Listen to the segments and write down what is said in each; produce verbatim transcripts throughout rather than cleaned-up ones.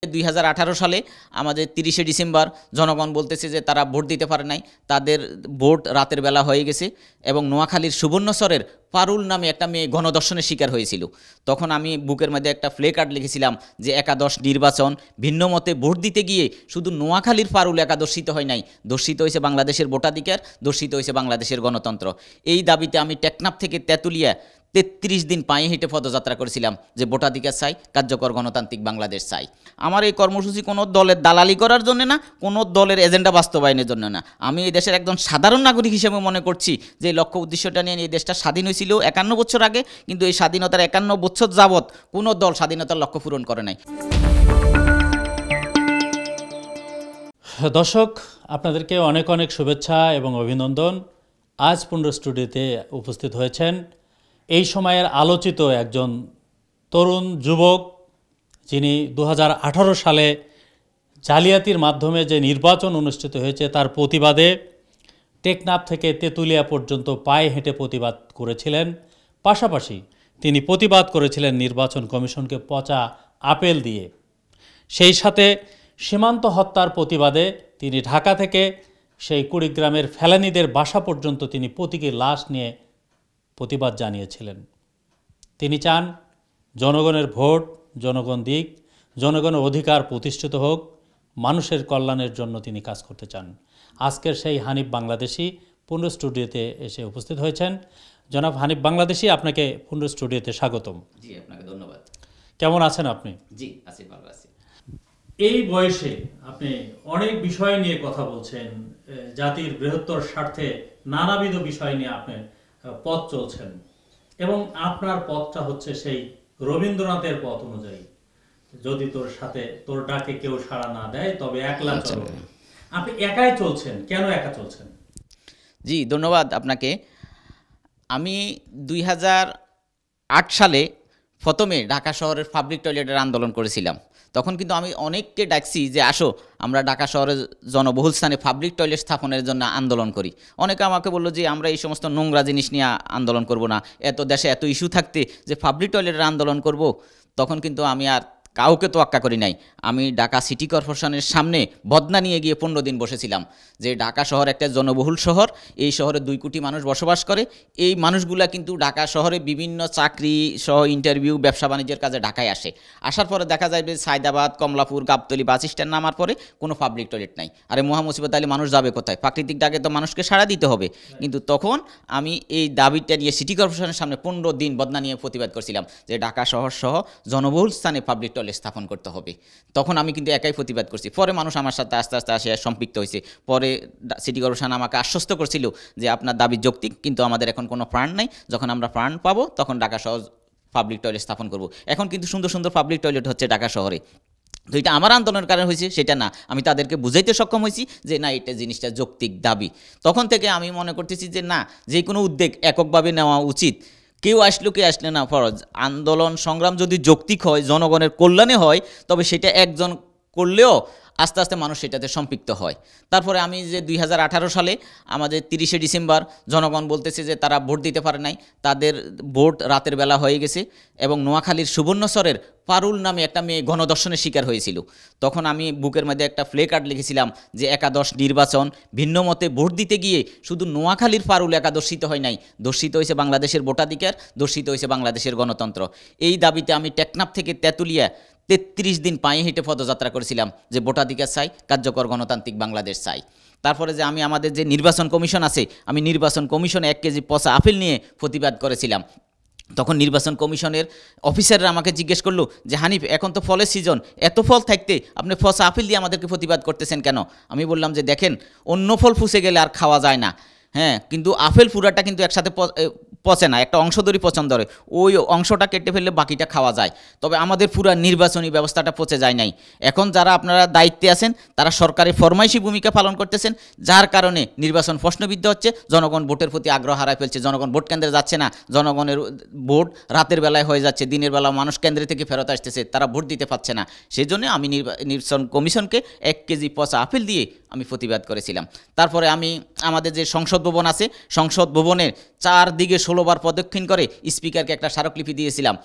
দুই হাজার আঠারো সালে আমাদের তিরিশে ডিসেম্বর জনগণ বলতেছে যে তারা ভোট দিতে পারে নাই, তাদের ভোট রাতের বেলা হয়ে গেছে এবং নোয়াখালীর সুবর্ণচরের পারুল নামে একটা মেয়ে গণধর্ষণের শিকার হয়েছিল। তখন আমি বুকের মধ্যে একটা প্লে কার্ড লিখেছিলাম যে একাদশ নির্বাচন ভিন্ন মতে ভোট দিতে গিয়ে শুধু নোয়াখালীর পারুল একা দর্শিত হয় নাই, দর্শিত হয়েছে বাংলাদেশের ভোটাধিকার, দর্শিত হয়েছে বাংলাদেশের গণতন্ত্র। এই দাবিতে আমি টেকনাফ থেকে তেঁতুলিয়া তেত্রিশ দিন পায়ে হেঁটে পদযাত্রা করেছিলাম যে ভোটাধিকার চাই, কার্যকর গণতান্ত্রিক বাংলাদেশ চাই। আমার এই কর্মসূচি কোনো দলের দালালি করার জন্য না, কোনো দলের এজেন্ডা বাস্তবায়নের জন্য না। আমি এই দেশের একজন সাধারণ নাগরিক হিসেবে মনে করছি যে লক্ষ্য উদ্দেশ্যটা নিয়ে এই দেশটা স্বাধীন হয়েছিল একান্ন বছর আগে, কিন্তু এই স্বাধীনতার একান্ন বছর যাবৎ কোনো দল স্বাধীনতার লক্ষ্য পূরণ করে নাই। দর্শক, আপনাদেরকে অনেক অনেক শুভেচ্ছা এবং অভিনন্দন। আজ পুন্ড্র স্টুডিওতে উপস্থিত হয়েছেন এই সময়ের আলোচিত একজন তরুণ যুবক, যিনি দু হাজার আঠারো সালে জালিয়াতির মাধ্যমে যে নির্বাচন অনুষ্ঠিত হয়েছে তার প্রতিবাদে টেকনাফ থেকে তেঁতুলিয়া পর্যন্ত পায়ে হেঁটে প্রতিবাদ করেছিলেন। পাশাপাশি তিনি প্রতিবাদ করেছিলেন নির্বাচন কমিশনকে পচা আপেল দিয়ে। সেই সাথে সীমান্ত হত্যার প্রতিবাদে তিনি ঢাকা থেকে সেই কুড়িগ্রামের ফেলানীদের বাসা পর্যন্ত তিনি প্রতীকী লাশ নিয়ে প্রতিবাদ জানিয়েছিলেন। তিনি চান জনগণের ভোট জনগণ দিক, জনগণের অধিকার প্রতিষ্ঠিত হোক, মানুষের কল্যাণের জন্য তিনি কাজ করতে চান। আজকের সেই হানিফ বাংলাদেশি পুন্ড্র স্টুডিওতে এসে উপস্থিত হয়েছেন। জনাব হানিফ বাংলাদেশি, আপনাকে পুন্ড্র স্টুডিওতে স্বাগতম। জি, আপনাকে ধন্যবাদ। কেমন আছেন আপনি? জি, আছি, ভালো আছি। এই বয়সে আপনি অনেক বিষয় নিয়ে কথা বলছেন, জাতির বৃহত্তর স্বার্থে নানাবিধ বিষয় নিয়ে আপনি পথ চলছেন এবং আপনার পথটা হচ্ছে সেই রবীন্দ্রনাথের পথ অনুযায়ী, যদি তোর সাথে তোর ডাকে কেউ সাড়া না দেয় তবে একলা চলো। আপনি একাই চলছেন, কেন একা চলছেন? জি, ধন্যবাদ আপনাকে। আমি দুই হাজার আট সালে প্রথমে ঢাকা শহরের পাবলিক টয়লেটের আন্দোলন করেছিলাম। তখন কিন্তু আমি অনেককে ডাকছি যে আসো আমরা ঢাকা শহরের জনবহুল স্থানে পাবলিক টয়লেট স্থাপনের জন্য আন্দোলন করি। অনেকে আমাকে বললো যে আমরা এই সমস্ত নোংরা জিনিস নিয়ে আন্দোলন করব না, এত দেশে এত ইস্যু থাকতে যে পাবলিক টয়লেটের আন্দোলন করব। তখন কিন্তু আমি আর কাউকে তোয়াক্কা করি নাই। আমি ঢাকা সিটি কর্পোরেশনের সামনে বদনা নিয়ে গিয়ে পনেরো দিন বসেছিলাম যে ঢাকা শহর একটা জনবহুল শহর, এই শহরে দুই কোটি মানুষ বসবাস করে। এই মানুষগুলা কিন্তু ঢাকা শহরে বিভিন্ন চাকরি সহ ইন্টারভিউ, ব্যবসা বাণিজ্যের কাজে ঢাকায় আসে। আসার পরে দেখা যায় যে সায়দাবাদ, কমলাপুর, গাবতলী বাস স্ট্যান্ড নামার পরে কোনো পাবলিক টয়লেট নাই। আরে মহামুসিবত আলী, মানুষ যাবে কোথায়? প্রাকৃতিক ডাকে তো মানুষকে সাড়া দিতে হবে। কিন্তু তখন আমি এই দাবিটা নিয়ে সিটি কর্পোরেশনের সামনে পনেরো দিন বদনা নিয়ে প্রতিবাদ করছিলাম যে ঢাকা শহর সহ জনবহুল স্থানে পাবলিক টয়লেট স্থাপন করতে হবে। তখন আমি কিন্তু একাই প্রতিবাদ করছি। পরে মানুষ আমার সাথে আস্তে আস্তে আসে সম্পৃক্ত হয়েছে। পরে সিটি কর্পোরেশন আমাকে আশ্বস্ত করছিল যে আপনার দাবি যৌক্তিক, কিন্তু আমাদের এখন কোনো প্রাণ নাই, যখন আমরা প্রাণ পাবো তখন ঢাকা শহর পাবলিক টয়লেট স্থাপন করব। এখন কিন্তু সুন্দর সুন্দর পাবলিক টয়লেট হচ্ছে ঢাকা শহরে। তো এটা আমার আন্দোলনের কারণে হয়েছে সেটা না, আমি তাদেরকে বুঝাইতে সক্ষম হয়েছি যে না, এটা জিনিসটা যৌক্তিক দাবি। তখন থেকে আমি মনে করতেছি যে না, যে কোনো উদ্যোগ এককভাবে নেওয়া উচিত। কেউ আসলো কে আসলে না ফরজ, আন্দোলন সংগ্রাম যদি যৌক্তিক হয়, জনগণের কল্যাণে হয়, তবে সেটা একজন করলেও আস্তে আস্তে মানুষ সেটাতে সম্পৃক্ত হয়। তারপরে আমি যে দুই হাজার আঠারো সালে আমাদের তিরিশে ডিসেম্বর জনগণ বলতেছে যে তারা ভোট দিতে পারে নাই, তাদের ভোট রাতের বেলা হয়ে গেছে এবং নোয়াখালীর সুবর্ণচরের পারুল নামে একটা মেয়ে গণধর্ষণের শিকার হয়েছিল। তখন আমি বুকের মধ্যে একটা প্লে কার্ড লিখেছিলাম যে একাদশ নির্বাচন ভিন্ন মতে ভোট দিতে গিয়ে শুধু নোয়াখালীর পারুল একা দর্শিত হয় নাই, দর্শিত হয়েছে বাংলাদেশের ভোটাধিকার, দর্শিত হয়েছে বাংলাদেশের গণতন্ত্র। এই দাবিতে আমি টেকনাফ থেকে তেঁতুলিয়া তেত্রিশ দিন পায়ে হেঁটে পদযাত্রা করেছিলাম যে ভোটাধিকার চাই, কার্যকর গণতান্ত্রিক বাংলাদেশ চাই। তারপরে যে আমি আমাদের যে নির্বাচন কমিশন আছে, আমি নির্বাচন কমিশনে এক কেজি পচা আপেল নিয়ে প্রতিবাদ করেছিলাম। তখন নির্বাচন কমিশনের অফিসাররা আমাকে জিজ্ঞেস করলো যে হানিফ, এখন তো ফলের সিজন, এত ফল থাকতে আপনি পচা আপেল দিয়ে আমাদেরকে প্রতিবাদ করতেছেন কেন? আমি বললাম যে দেখেন, অন্য ফল ফুসে গেলে আর খাওয়া যায় না, হ্যাঁ, কিন্তু আপেল পুরাটা কিন্তু একসাথে পচে না, একটা অংশ ধরে পছন্দ করে, ওই অংশটা কেটে ফেললে বাকিটা খাওয়া যায়। তবে আমাদের পুরো নির্বাচনী ব্যবস্থাটা পচে যায় নাই। এখন যারা আপনারা দায়িত্বে আছেন তারা সরকারের ফরমাইশি ভূমিকা পালন করতেছেন, যার কারণে নির্বাচন প্রশ্নবিদ্ধ হচ্ছে, জনগণ ভোটের প্রতি আগ্রহ হারায় ফেলছে, জনগণ ভোট কেন্দ্রে যাচ্ছে না, জনগণের ভোট রাতের বেলায় হয়ে যাচ্ছে, দিনের বেলা মানুষ কেন্দ্রে থেকে ফেরত আসতেছে, তারা ভোট দিতে পারছে না। সেই জন্য আমি নির্বাচন কমিশনকে এক কেজি পচা আপেল দিয়ে আমি প্রতিবাদ করেছিলাম। তারপরে আমি আমাদের যে সংসদ ভবন আছে, সংসদ ভবনের চারদিকে ষোলোবার প্রদক্ষিণ করে স্পিকারকে একটা স্মারকলিপি দিয়েছিলাম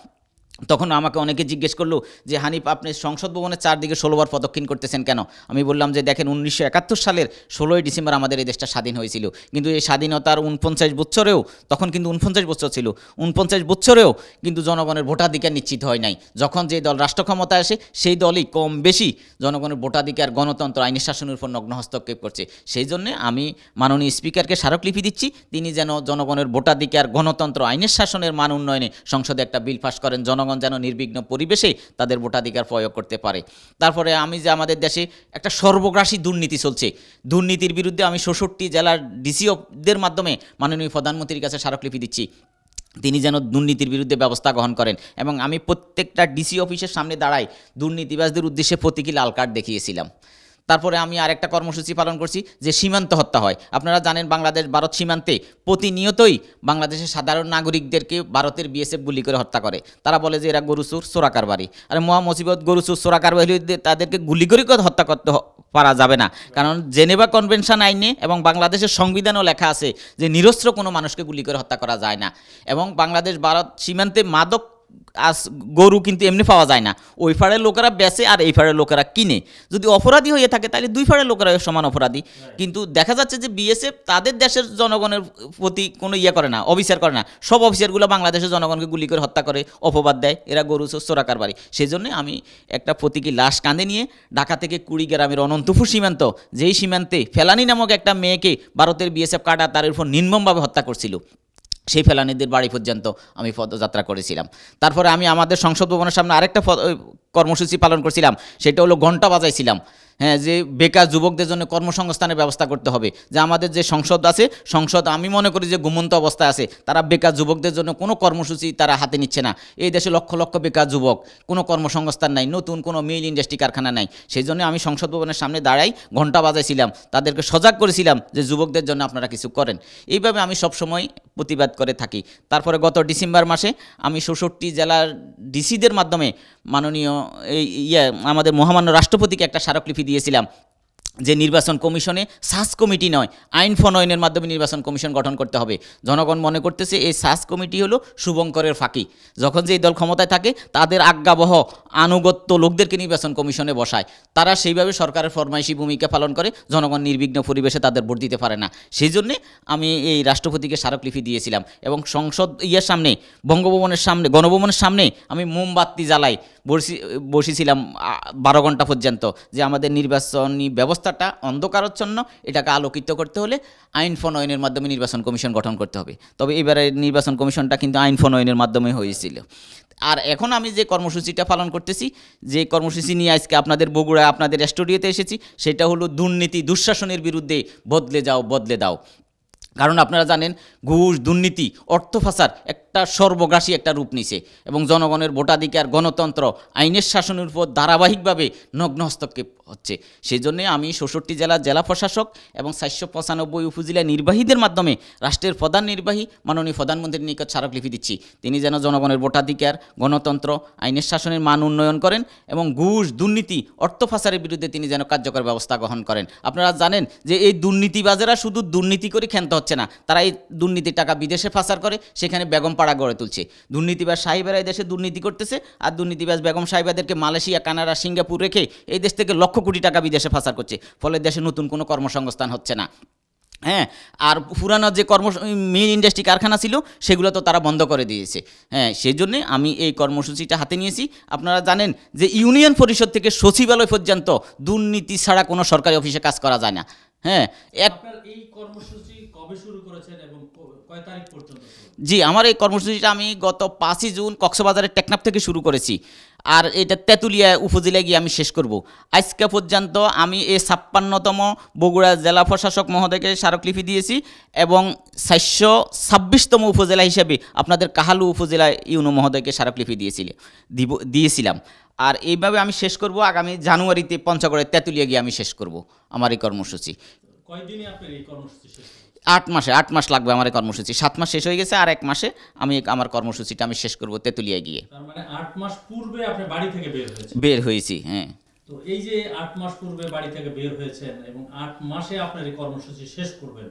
তখন আমাকে অনেকে জিজ্ঞেস করলো যে হানিফ আপনি সংসদ ভবনের চারদিকে ষোলোবার প্রদক্ষিণ করতেছেন কেন? আমি বললাম যে দেখেন উনিশশো একাত্তর সালের ষোলোই ডিসেম্বর আমাদের এই দেশটা স্বাধীন হয়েছিল, কিন্তু এই স্বাধীনতার উনপঞ্চাশ বছরেও, তখন কিন্তু উনপঞ্চাশ বছর ছিল, উনপঞ্চাশ বছরেও কিন্তু জনগণের ভোটাধিকার নিশ্চিত হয় নাই। যখন যে দল রাষ্ট্র ক্ষমতায় আসে সেই দলই কম বেশি জনগণের ভোটাধিকার, গণতন্ত্র, আইনের শাসনের উপর নগ্ন হস্তক্ষেপ করছে। সেই জন্য আমি মাননীয় স্পিকারকে স্মারকলিপি দিচ্ছি, তিনি যেন জনগণের ভোটাধিকার, গণতন্ত্র, আইনের শাসনের মান উন্নয়নে সংসদে একটা বিল পাস করেন, জনগণ যেন নির্বিঘ্ন পরিবেশে তাদের ভোটাধিকার প্রয়োগ করতে পারে। তারপরে আমি যে আমাদের দেশে একটা সর্বগ্রাসী দুর্নীতি চলছে, দুর্নীতির বিরুদ্ধে আমি ষষ্ঠটি জেলার ডিসিওদের মাধ্যমে মাননীয় প্রধানমন্ত্রীর কাছে স্মারকলিপি দিচ্ছি, তিনি যেন দুর্নীতির বিরুদ্ধে ব্যবস্থা গ্রহণ করেন। এবং আমি প্রত্যেকটা ডিসি অফিসের সামনে দাঁড়াই দুর্নীতিবাজদের উদ্দেশ্যে প্রতীকী লাল কার্ড দেখিয়েছিলাম। তারপরে আমি আরেকটা কর্মসূচি পালন করছি যে সীমান্ত হত্যা হয়। আপনারা জানেন বাংলাদেশ ভারত সীমান্তে প্রতিনিয়তই বাংলাদেশের সাধারণ নাগরিকদেরকে ভারতের বিএসএফ গুলি করে হত্যা করে। তারা বলে যে এরা গরু চোর, চোরাকার বাড়ি। আর মহা মুসিবত, গরু চোর, চোরাকার বাড়ি তাদেরকে গুলি করে হত্যা করতে পারা যাবে না, কারণ জেনেভা কনভেনশন আইনে এবং বাংলাদেশের সংবিধানেও লেখা আছে যে নিরস্ত্র কোনো মানুষকে গুলি করে হত্যা করা যায় না। এবং বাংলাদেশ ভারত সীমান্তে মাদক আস গরু কিন্তু এমনি পাওয়া যায় না, ওই ফাড়ের লোকেরা বেচে আর এই ফাড়ের লোকেরা কিনে। যদি অপরাধী হয়ে থাকে তাহলে দুই ফাড়ের লোকেরা সমান অপরাধী। কিন্তু দেখা যাচ্ছে যে বিএসএফ তাদের দেশের জনগণের প্রতি কোনো ইয়ে করে না, অবিচার করে না। সব অফিসারগুলো বাংলাদেশের জনগণকে গুলি করে হত্যা করে, অপবাদ দেয় এরা গরু চোরাকার বাড়ি। সেই জন্য আমি একটা প্রতীকী লাশ কাঁধে নিয়ে ঢাকা থেকে কুড়িগ্রামের অনন্তপুর সীমান্ত, যেই সীমান্তে ফেলানি নামক একটা মেয়েকে ভারতের বিএসএফ কাটা তার উপর নির্মমভাবে হত্যা করছিল, সেই ফেলানিদের বাড়ি পর্যন্ত আমি পদযাত্রা করেছিলাম। তারপরে আমি আমাদের সংসদ ভবনের সামনে আরেকটা কর্মসূচি পালন করছিলাম, সেটা হলো ঘণ্টা বাজাইছিলাম। হ্যাঁ, যে বেকার যুবকদের জন্য কর্মসংস্থানের ব্যবস্থা করতে হবে। যে আমাদের যে সংসদ আছে, সংসদ আমি মনে করি যে ঘুমন্ত অবস্থায় আছে, তারা বেকার যুবকদের জন্য কোনো কর্মসূচি তারা হাতে নিচ্ছে না। এই দেশে লক্ষ লক্ষ বেকার যুবক, কোনো কর্মসংস্থান নাই, নতুন কোনো মিল ইন্ডাস্ট্রি কারখানা নাই। সেই জন্য আমি সংসদ ভবনের সামনে দাঁড়াই ঘণ্টা বাজাইছিলাম, তাদেরকে সজাগ করেছিলাম যে যুবকদের জন্য আপনারা কিছু করেন। এইভাবে আমি সবসময় প্রতিবাদ করে থাকি। তারপরে গত ডিসেম্বর মাসে আমি ষষ্ঠটি জেলার ডিসিদের মাধ্যমে মাননীয় এই ইয়ে আমাদের মহামান্য রাষ্ট্রপতিকে একটা স্মারকলিপি দিয়েছিলাম যে নির্বাচন কমিশনে সার্চ কমিটি নয়, আইন প্রণয়নের মাধ্যমে নির্বাচন কমিশন গঠন করতে হবে। জনগণ মনে করতেছে এই সার্চ কমিটি হলো শুভঙ্করের ফাঁকি। যখন যে দল ক্ষমতায় থাকে তাদের আজ্ঞাবহ আনুগত্য লোকদেরকে নির্বাচন কমিশনে বসায়, তারা সেইভাবে সরকারের ফরমাইশি ভূমিকা পালন করে, জনগণ নির্বিঘ্ন পরিবেশে তাদের ভোট দিতে পারে না। সেই জন্যে আমি এই রাষ্ট্রপতিকে স্মারকলিপি দিয়েছিলাম এবং সংসদ ইয়ের সামনে, বঙ্গভবনের সামনে, গণভবনের সামনে আমি মোমবাতি জ্বালাই বসি বসেছিলাম বারো ঘন্টা পর্যন্ত, যে আমাদের নির্বাচনী ব্যবস্থাটা অন্ধকারাচ্ছন্ন, এটাকে আলোকিত করতে হলে আইন প্রণয়নের মাধ্যমে নির্বাচন কমিশন গঠন করতে হবে। তবে এবারে নির্বাচন কমিশনটা কিন্তু আইন প্রণয়নের মাধ্যমে হয়েছিল। আর এখন আমি যে কর্মসূচিটা পালন করতেছি, যে কর্মসূচি নিয়ে আজকে আপনাদের বগুড়া আপনাদের স্টুডিওতে এসেছি, সেটা হলো দুর্নীতি দুঃশাসনের বিরুদ্ধে বদলে যাও, বদলে দাও। কারণ আপনারা জানেন ঘুষ, দুর্নীতি, অর্থ পাচার একটা সর্বগ্রাসী একটা রূপ নিছে এবং জনগণের ভোটাধিকার, গণতন্ত্র, আইনের শাসনের উপর ধারাবাহিকভাবে নগ্ন হস্তক্ষেপ হচ্ছে। সেই জন্যে আমি ষষ্ঠটি জেলার জেলা প্রশাসক এবং চারশো পঁচানব্বই উপজেলা নির্বাহীদের মাধ্যমে রাষ্ট্রের প্রধান নির্বাহী মাননীয় প্রধানমন্ত্রীর নিকট স্মারকলিপি দিচ্ছি, তিনি যেন জনগণের ভোটাধিকার, গণতন্ত্র, আইনের শাসনের মান উন্নয়ন করেন এবং ঘুষ, দুর্নীতি, অর্থ পাচারের বিরুদ্ধে তিনি যেন কার্যকর ব্যবস্থা গ্রহণ করেন। আপনারা জানেন যে এই দুর্নীতিবাজেরা শুধু দুর্নীতি করে ক্ষান্ত হচ্ছে না, তারা এই দুর্নীতির টাকা বিদেশে পাচার করে সেখানে বেগম পাড়া গড়ে তুলছে। দুর্নীতিবাজ সাহেবেরা এই দেশে দুর্নীতি করতেছে আর দুর্নীতিবাজ বেগম সাহেবাদেরকে মালয়েশিয়া, কানাডা, সিঙ্গাপুর রেখে এই দেশ থেকে লক্ষ কোটি টাকা বিদেশে পাচার করছে, ফলে দেশে নতুন কোনো কর্মসংস্থান হচ্ছে না। হ্যাঁ, আর পুরানো যে কর্ম মিল ইন্ডাস্ট্রি কারখানা ছিল সেগুলো তো তারা বন্ধ করে দিয়েছে। হ্যাঁ, সেই জন্যে আমি এই কর্মসূচিটা হাতে নিয়েছি। আপনারা জানেন যে ইউনিয়ন পরিষদ থেকে সচিবালয় পর্যন্ত দুর্নীতি ছাড়া কোনো সরকারি অফিসে কাজ করা যায় না। হ্যাঁ, এক এই কর্মসূচি কবে শুরু করেছেন এবং কয় তারিখ পর্যন্ত? জি, আমার এই কর্মসূচিটা আমি গত পাঁচই জুন কক্সবাজারের টেকনাফ থেকে শুরু করেছি, আর এটা তেঁতুলিয়া উপজেলায় গিয়ে আমি শেষ করব। আজকে পর্যন্ত আমি এই ছাপ্পান্নতম বগুড়া জেলা প্রশাসক মহোদয়কে স্মারকলিপি দিয়েছি এবং চারশো ছাব্বিশতম উপজেলা হিসেবে আপনাদের কাহালু উপজেলায় ইউনো মহোদয়কে স্মারকলিপি দিয়েছিল দিব দিয়েছিলাম আর এইভাবে আমি শেষ করব। আগামী জানুয়ারিতে পঞ্চগড়ের তেঁতুলিয়া গিয়ে আমি শেষ করব আমার এই কর্মসূচি। কয়দিনে আপনার এই কর্মসূচি শেষ? আট মাসে আট মাস লাগবে আমার এই কর্মসূচি। সাত মাস শেষ হয়ে গেছে, আর এক মাসে আমি আমার কর্মসূচিটা আমি শেষ করব তেঁতুলিয়ায় গিয়ে। তার মানে আট মাস পূর্বে আপনি বাড়ি থেকে বের হয়েছেন? বের হয়েছি, হ্যাঁ। তো এই যে আট মাস পূর্বে বাড়ি থেকে বের হয়েছেন এবং আট মাসে আপনার এই কর্মসূচি শেষ করবেন,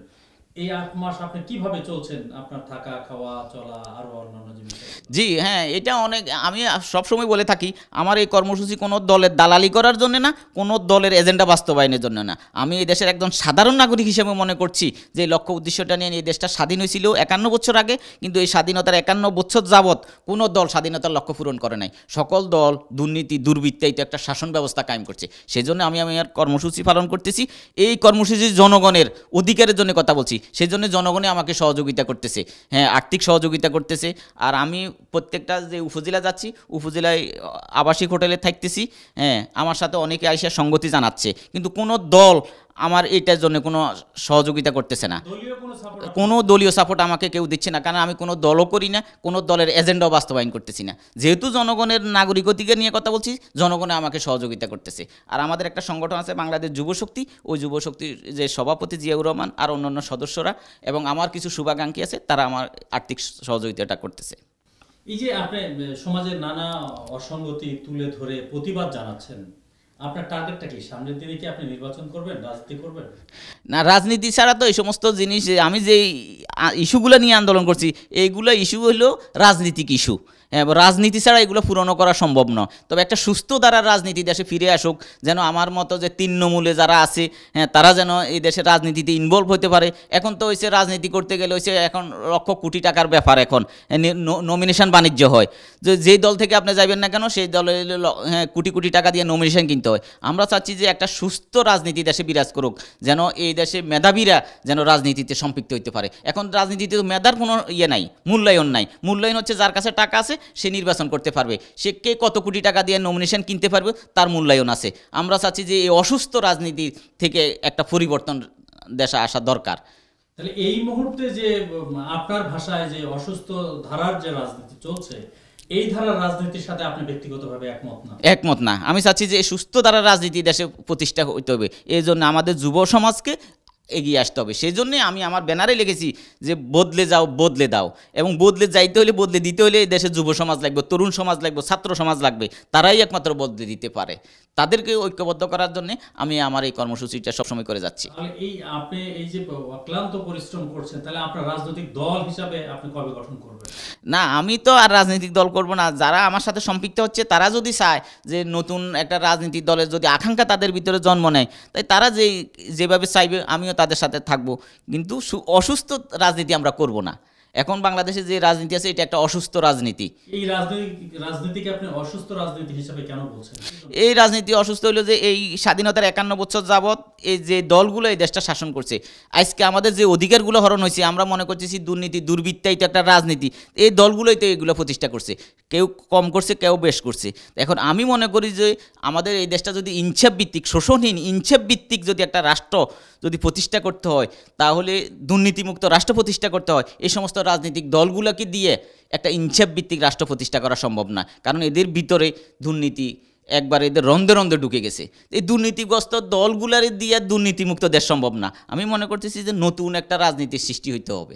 এই আট মাস আপনি কিভাবে চলছেন, আপনার থাকা খাওয়া চলা আরো অন্যান্য জিনিস? জি হ্যাঁ, এটা অনেক, আমি সবসময় বলে থাকি আমার এই কর্মসূচি কোনো দলের দালালি করার জন্য না, কোনো দলের এজেন্ডা বাস্তবায়নের জন্য না। আমি এই দেশের একজন সাধারণ নাগরিক হিসেবে মনে করছি যে লক্ষ্য উদ্দেশ্যটা নিয়ে এই দেশটা স্বাধীন হয়েছিল একান্ন বছর আগে, কিন্তু এই স্বাধীনতার একান্ন বছর যাবৎ কোনো দল স্বাধীনতার লক্ষ্য পূরণ করে নাই। সকল দল দুর্নীতি দুর্বৃত্তায়িত একটা শাসন ব্যবস্থা কায়েম করছে। সেই জন্য আমি আমি আর কর্মসূচি পালন করতেছি। এই কর্মসূচি জনগণের অধিকারের জন্য কথা বলছি, সেই জন্য জনগণই আমাকে সহযোগিতা করতেছে, হ্যাঁ আর্থিক সহযোগিতা করতেছে। আর আমি প্রত্যেকটা যে উপজেলা যাচ্ছি, উপজেলায় আবাসিক হোটেলে থাকতেছি, হ্যাঁ আমার সাথে অনেকে আইসা সঙ্গতি জানাচ্ছে, কিন্তু কোনো দল আমার এটার জন্য কোনো সহযোগিতা করতেছে না। কোনো দলীয় সাপোর্ট আমাকে কেউ দিচ্ছে না, কারণ আমি কোনো দলও করি না, কোনো দলের এজেন্ডাও বাস্তবায়ন করতেছি না। যেহেতু জনগণের নাগরিক অধিকার নিয়ে কথা বলছি, জনগণে আমাকে সহযোগিতা করতেছে। আর আমাদের একটা সংগঠন আছে বাংলাদেশ যুবশক্তি, ওই যুবশক্তির যে সভাপতি জিয়াউর রহমান আর অন্যান্য সদস্যরা এবং আমার কিছু শুভাকাঙ্ক্ষী আছে, তারা আমার আর্থিক সহযোগিতাটা করতেছে। এই যে আপনি সমাজের নানা অসঙ্গতি তুলে ধরে প্রতিবাদ জানাচ্ছেন, আপনার টার্গেটটা কি? সামনের দিনে কি আপনি নির্বাচন করবেন, রাজনীতি করবেন? না, রাজনীতি ছাড়া তো এই সমস্ত জিনিস, আমি যে ইস্যুগুলো নিয়ে আন্দোলন করছি এইগুলো ইস্যু হলো রাজনীতিক ইস্যু। হ্যাঁ, রাজনীতি ছাড়া এগুলো পূরণ করা সম্ভব নয়। তবে একটা সুস্থ ধারার রাজনীতি দেশে ফিরে আসুক, যেন আমার মতো যে তৃণমূলে যারা আছে, হ্যাঁ তারা যেন এই দেশের রাজনীতিতে ইনভলভ হতে পারে। এখন তো হয়েছে রাজনীতি করতে গেলে হয়েছে এখন লক্ষ কোটি টাকার ব্যাপার, এখন নমিনেশন বাণিজ্য হয়, যে যেই দল থেকে আপনি যাবেন না কেন সেই দলে হ্যাঁ কোটি কোটি টাকা দিয়ে নমিনেশন কিনতে হয়। আমরা চাচ্ছি যে একটা সুস্থ রাজনীতি দেশে বিরাজ করুক, যেন এই দেশে মেধাবীরা যেন রাজনীতিতে সম্পৃক্ত হতে পারে। এখন রাজনীতিতে মেধার কোনো ইয়ে নাই, মূল্যায়ন নাই। মূল্যায়ন হচ্ছে যার কাছে টাকা আছে সে নির্বাচন করতে পারবে, সে কে কত কোটি টাকা দিয়ে নমিনেশন কিনতে পারবে তার মূল্যায়ন আছে। আমরা চাচ্ছি যে এই অসুস্থ রাজনীতি থেকে একটা পরিবর্তন দেশে আসা দরকার। তাহলে এই মুহূর্তে যে আপনার ভাষায় যে অসুস্থ ধারার যে রাজনীতি চলছে, এই ধারার রাজনীতির সাথে আপনি ব্যক্তিগতভাবে একমত না? একমত না। আমি চাচ্ছি যে সুস্থ ধারার রাজনীতি দেশে প্রতিষ্ঠা হইতে হবে। এই জন্য আমাদের যুব সমাজকে এগিয়ে আসতে হবে। সেই জন্যে আমি আমার ব্যানারে লিখেছি যে বদলে যাও, বদলে দাও। এবং বদলে যাইতে হলে, বদলে দিতে হলে দেশের যুব সমাজ লাগবে, তরুণ সমাজ লাগবে, ছাত্র সমাজ লাগবে। তারাই একমাত্র বদলে দিতে পারে। তাদেরকে ঐক্যবদ্ধ করার জন্য আমি আমার এই কর্মসূচিটা সবসময় করে যাচ্ছি। তাহলে এই আপনি এই যে অক্লান্ত পরিশ্রম করছেন, তাহলে আপনার রাজনৈতিক দল হিসাবে আপনি কবে গঠন করবেন? না, আমি তো আর রাজনৈতিক দল করব না। যারা আমার সাথে সম্পৃক্ত হচ্ছে তারা যদি চায় যে নতুন একটা রাজনৈতিক দলের যদি আকাঙ্ক্ষা তাদের ভিতরে জন্ম নেয়, তাই তারা যে যেভাবে চাইবে আমিও তাদের সাথে থাকব। কিন্তু অসুস্থ রাজনীতি আমরা করব না। এখন বাংলাদেশে যে রাজনীতি আছে এটা একটা অসুস্থ রাজনীতি। এই রাজনীতি রাজনীতিকে আপনি অসুস্থ রাজনীতি হিসেবে কেন বলছেন? এই রাজনীতি অসুস্থ হলো যে এই স্বাধীনতার একান্ন বছর যাবৎ এই যে দলগুলো এই দেশটা শাসন করছে, আজকে আমাদের যে অধিকারগুলো হরণ হয়েছে, আমরা মনে করতেছি দুর্নীতি দুর্বৃত্তায়িত একটা রাজনীতি, এই দলগুলোই তো এগুলো প্রতিষ্ঠা করছে। কেউ কম করছে, কেউ বেশ করছে। এখন আমি মনে করি যে আমাদের এই দেশটা যদি ইনসাফ ভিত্তিক, শোষণহীন ইনসাফ ভিত্তিক যদি একটা রাষ্ট্র যদি প্রতিষ্ঠা করতে হয়, তাহলে দুর্নীতিমুক্ত রাষ্ট্র প্রতিষ্ঠা করতে হয়, এই সমস্ত রাজনৈতিক দলগুলোকে দিয়ে একটা ইনসাফ ভিত্তিক রাষ্ট্র প্রতিষ্ঠা করা সম্ভব না। কারণ এদের ভিতরে দুর্নীতি একবার এদের রন্ধে রন্ধে ঢুকে গেছে। এই দুর্নীতিগ্রস্ত দলগুলার দিয়ে দুর্নীতিমুক্ত দেশ সম্ভব না। আমি মনে করতেছি যে নতুন একটা রাজনীতির সৃষ্টি হইতে হবে।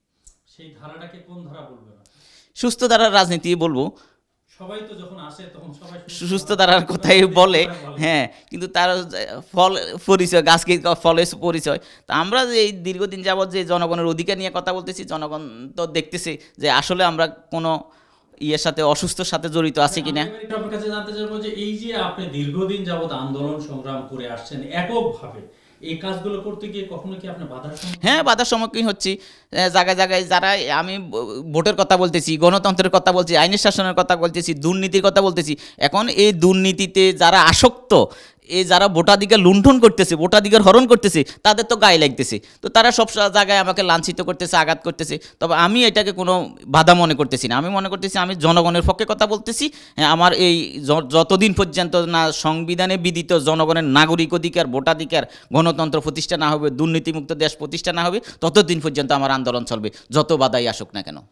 সেই ধারাটাকে কোন ধারা বলবেন? সুস্থ ধারার রাজনীতি বলবো। সবাই তো যখন আসে তখন সবাই সুস্থ ধারার কথাই বলে, হ্যাঁ, কিন্তু তার ফল পরিচয়, গাছকে ফলের পরিচয়। তা আমরা যে এই দীর্ঘদিন যাবৎ যে জনগণের অধিকার নিয়ে কথা বলতেছি, জনগণ তো দেখতেছে যে আসলে আমরা কোনো ইয়ের সাথে অসুস্থর সাথে জড়িত আছে কিনা। আপনার কাছে জানতে চাইবো যে এই যে আপনি দীর্ঘদিন যাবৎ আন্দোলন সংগ্রাম করে আসছেন এককভাবে, এই কাজগুলো করতে গিয়ে কখনো কি আপনি বাধার সম্মুখীন? হ্যাঁ, বাধার সম্মুখীন হচ্ছি। জায়গায় জায়গায় যারা, আমি ভোটের কথা বলতেছি, গণতন্ত্রের কথা বলছি, আইনের শাসনের কথা বলতেছি, দুর্নীতির কথা বলতেছি। এখন এই দুর্নীতিতে যারা আসক্ত, এই যারা ভোটাধিকার লুণ্ঠন করতেছে, ভোটাধিকার হরণ করতেছে, তাদের তো গায়ে লাগতেছে। তো তারা সব জায়গায় আমাকে লাঞ্ছিত করতেছে, আঘাত করতেছে। তবে আমি এটাকে কোনো বাধা মনে করতেছি না। আমি মনে করতেছি আমি জনগণের পক্ষে কথা বলতেছি। আমার এই যতদিন পর্যন্ত না সংবিধানে বিধিত জনগণের নাগরিক অধিকার, ভোটাধিকার, গণতন্ত্র প্রতিষ্ঠা না হবে, দুর্নীতিমুক্ত দেশ প্রতিষ্ঠা না হবে, ততদিন পর্যন্ত আমার আন্দোলন চলবে, যত বাধাই আসুক না কেন।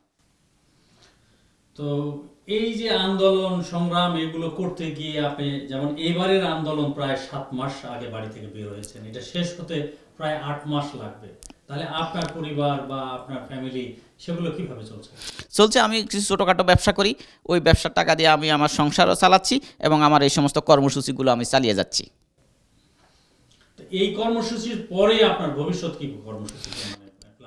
তো এই যে আন্দোলন সংগ্রাম এগুলো করতে গিয়ে আপনি, যেমন এবারের আন্দোলন প্রায় সাত মাস আগে বাড়ি থেকে বের হয়েছেন, এটা শেষ হতে প্রায় আট মাস লাগবে। তাহলে আপনার পরিবার বা আপনার ফ্যামিলি সেগুলো কিভাবে চলছে? চলছে, আমি কিছু ছোটোখাটো ব্যবসা করি, ওই ব্যবসার টাকা দিয়ে আমি আমার সংসারও চালাচ্ছি এবং আমার এই সমস্ত কর্মসূচিগুলো আমি চালিয়ে যাচ্ছি। এই কর্মসূচির পরে আপনার ভবিষ্যৎ কি কর্মসূচি?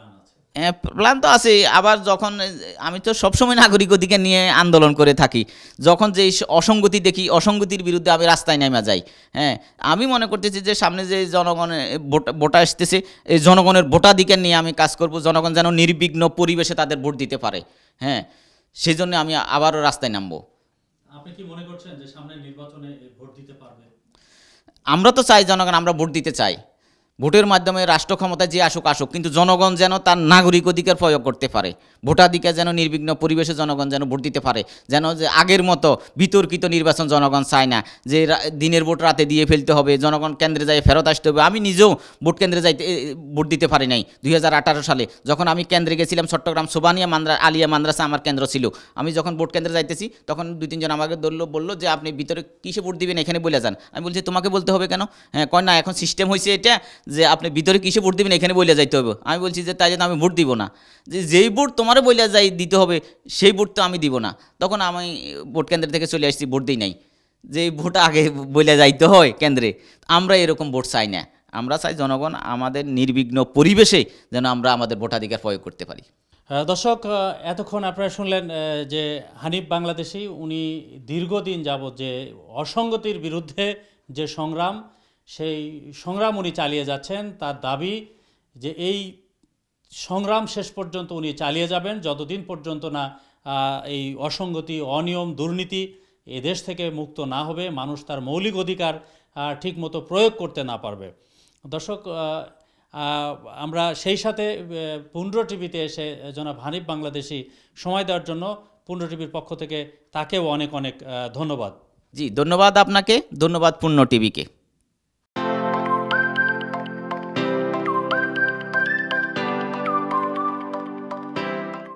প্ল্যান তো আছে। আবার যখন আমি তো সবসময় নাগরিক অধিকার নিয়ে আন্দোলন করে থাকি, যখন যে অসঙ্গতি দেখি অসঙ্গতির বিরুদ্ধে আমি রাস্তায় নেমে যাই। হ্যাঁ, আমি মনে করতেছি যে সামনে যে জনগণের ভোটা আসতেছে, এই জনগণের ভোটাধিকার নিয়ে আমি কাজ করব, জনগণ যেন নির্বিঘ্ন পরিবেশে তাদের ভোট দিতে পারে। হ্যাঁ, সেই জন্য আমি আবারও রাস্তায় নামবো। আপনি কি মনে করছেন যে সামনে নির্বাচনে ভোট দিতে পারবে? আমরা তো চাই জনগণ, আমরা ভোট দিতে চাই, ভোটের মাধ্যমে রাষ্ট্র ক্ষমতায় যে আসুক আসুক, কিন্তু জনগণ যেন তার নাগরিক অধিকার প্রয়োগ করতে পারে, ভোটাধিকার যেন নির্বিঘ্ন পরিবেশে জনগণ যেন ভোট দিতে পারে, যেন যে আগের মতো বিতর্কিত নির্বাচন জনগণ চায় না, যে দিনের ভোট রাতে দিয়ে ফেলতে হবে, জনগণ কেন্দ্রে যাই ফেরত আসতে হবে। আমি নিজেও ভোট কেন্দ্রে যাইতে ভোট দিতে পারি নাই দুই হাজার আঠারো সালে, যখন আমি কেন্দ্রে গেছিলাম চট্টগ্রাম সোবানিয়া মান্দ্রা আলিয়া মাদ্রাসা আমার কেন্দ্র ছিল। আমি যখন ভোট কেন্দ্রে যাইতেছি তখন দুই তিনজন আমাকে ধরলো, বললো যে আপনি ভিতরে কিসে ভোট দিবেন এখানে বলে যান। আমি বলছি তোমাকে বলতে হবে কেন? হ্যাঁ, কয় না এখন সিস্টেম হয়েছে এটা যে আপনি ভিতরে কিসে ভোট দিবেন এখানে বলে যাইতে হবে। আমি বলছি যে তাই জন্য আমি ভোট দিব না, যে যেই ভোট তোমার বলে যাই দিতে হবে সেই ভোট তো আমি দিব না। তখন আমি ভোট কেন্দ্র থেকে চলে আসছি, ভোট দিই নাই, যে ভোট আগে বলে যাইতে হয় কেন্দ্রে। আমরা এরকম ভোট চাই না, আমরা চাই জনগণ আমাদের নির্বিঘ্ন পরিবেশে যেন আমরা আমাদের ভোটাধিকার প্রয়োগ করতে পারি। দর্শক, এতক্ষণ আপনারা শুনলেন যে হানিফ বাংলাদেশি উনি দীর্ঘদিন যাবৎ যে অসঙ্গতির বিরুদ্ধে যে সংগ্রাম, সেই সংগ্রাম উনি চালিয়ে যাচ্ছেন। তার দাবি যে এই সংগ্রাম শেষ পর্যন্ত উনি চালিয়ে যাবেন, যতদিন পর্যন্ত না এই অসঙ্গতি, অনিয়ম, দুর্নীতি এ দেশ থেকে মুক্ত না হবে, মানুষ তার মৌলিক অধিকার ঠিকমতো প্রয়োগ করতে না পারবে। দর্শক, আমরা সেই সাথে পুন্ড্র টিভিতে এসে জনাব হানিফ বাংলাদেশি সময় দেওয়ার জন্য পুন্ড্র টিভির পক্ষ থেকে তাকেও অনেক অনেক ধন্যবাদ। জি, ধন্যবাদ আপনাকে, ধন্যবাদ পুন্ড্র টিভিকে।